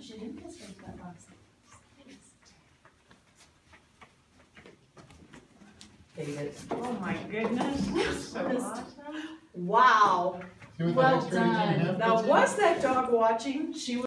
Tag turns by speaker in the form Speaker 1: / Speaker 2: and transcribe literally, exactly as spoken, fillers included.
Speaker 1: she didn't get straight to that box.
Speaker 2: David.
Speaker 3: Oh my goodness, so
Speaker 1: Just-
Speaker 3: awesome. Wow,
Speaker 4: See what the
Speaker 1: Well
Speaker 4: next rating's gonna
Speaker 1: done.
Speaker 4: have,
Speaker 3: now
Speaker 4: Betsy?
Speaker 3: was that dog watching? She